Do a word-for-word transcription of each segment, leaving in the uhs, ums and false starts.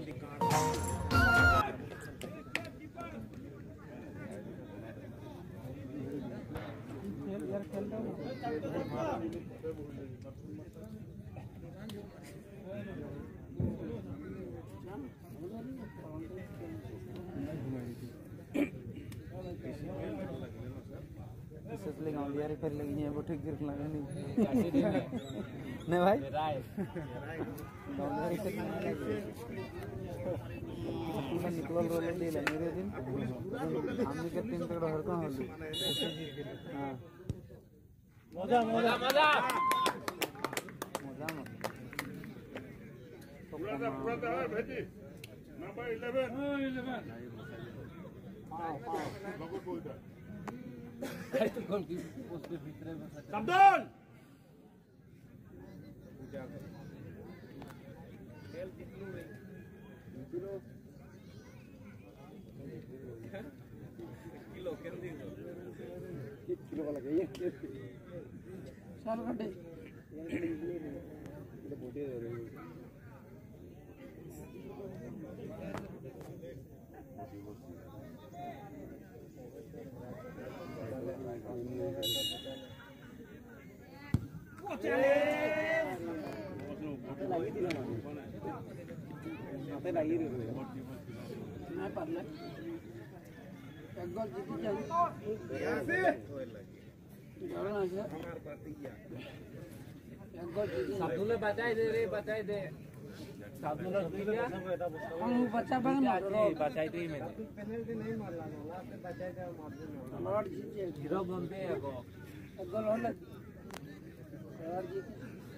यार खेलता हूँ यार कर लगी है वो ठीक गिर लगा नहीं नहीं भाई निकल रोल दे मेरे दिन हमने के टीम तक हर कहां होली हां मजा मजा मजा मजा पूरा पूरा पूरा भेजी नंबर इलेवन इलेवन हां हां लोगो बोलता है तो कौन की उसके भीतर में समदन खेल किलो रे किलो किलो कर दी किलो वाला गई साल घंटे ये बोटे दे रहे चले लगी थी ना माथे लगी रे मैं पढ़ले एक गोल जीती जाए यहां से जाना है हमार पार्टी किया एक गोल जीती साबुले बचाई दे रे बचाई दे साबुले दिया हम बच्चा बन रो बचाई दे मैंने पेनल्टी नहीं मारला लास्ट में बचाई दे मार दे लॉर्ड जीते हीरो बनते है गो एक गोल और लॉर्ड जीते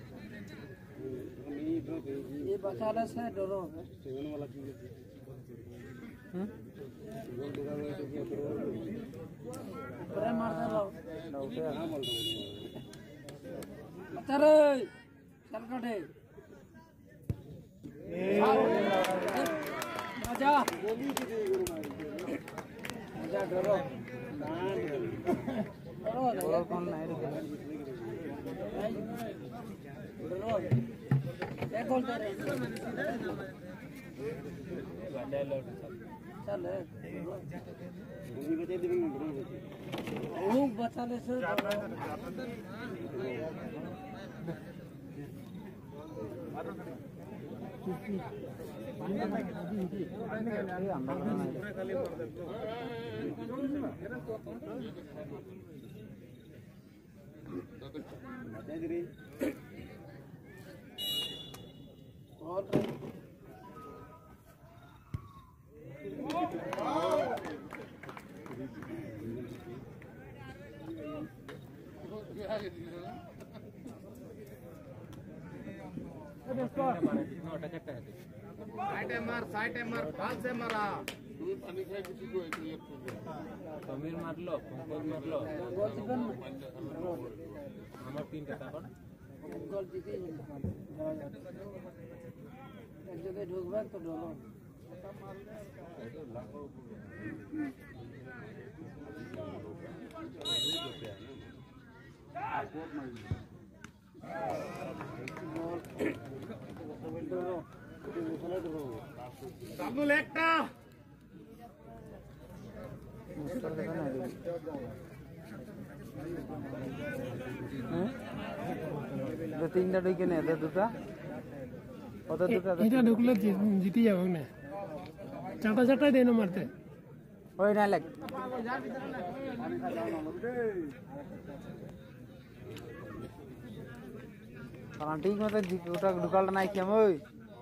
ये बचाने से डरो है सेवन वाला की हम गोल दिखा हुआ तो क्या करो ऊपर मार दे लो उठे हां बोल दो बचा रे चल कटे मजा गोली की दे गुरु मार मजा डरो डरो डरो कौन नहीं रुके डरो एक गोल दे रहे चल गोली बचा दे वो बचा ले से और साइड मार साइड मार फाल से मारा पानी से किसी को क्लियर कर दो समीर मार लो गोल मार लो हमार तीन का ताकत गोल जीती एक जगह ढोकबा तो डरो सामने लेटा तीनटा ढुके ने दुटा কত দুটা এটা ঢুকলে জিতে যাবে না চাটা চাটাই দেন মারতে ওই না লাগ কারণ ঠিক মতো ওটা ঢুকালটা নাই কেমন ওই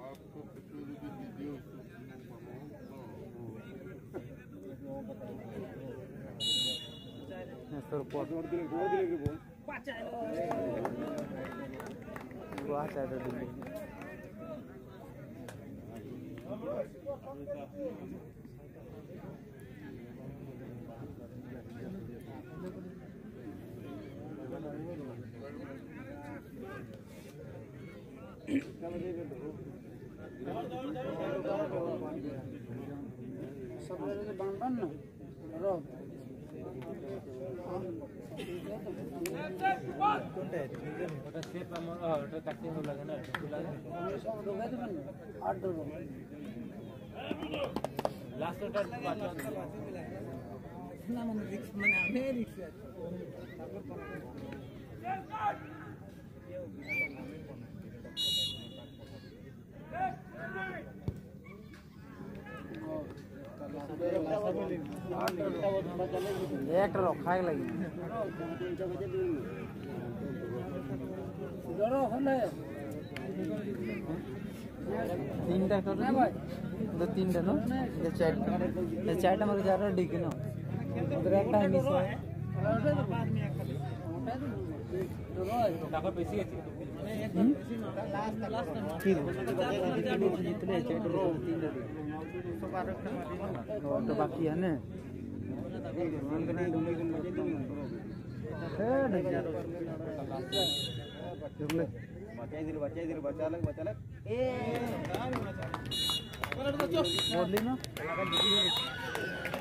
তোর পর দিলে গোল দিলে কি বল পাঁচায় গোল আছে এটা দিলে सब लोग बन बन ना रो ওটা সেট আমার ওটা কাটতে হবে লাগে না ওটা লাগে সব ঢোকা দেবেন আট ঢোকা लास्ट টা না মানে রিক্স মানে আমি রিক্স তারপর एक रखा लगी तीन टा कर दो तीन टा नो ये चार ये चार टा मर जा रहा डिक नो उधर एक टाइम मिस है টাকা বেশি আছে লাস্ট লাস্ট কি জিতলে চার টা तीन टा तो बाकी है ना बचाई दिल बचाई दिल बचा लग बचा लग ए बोल ली ना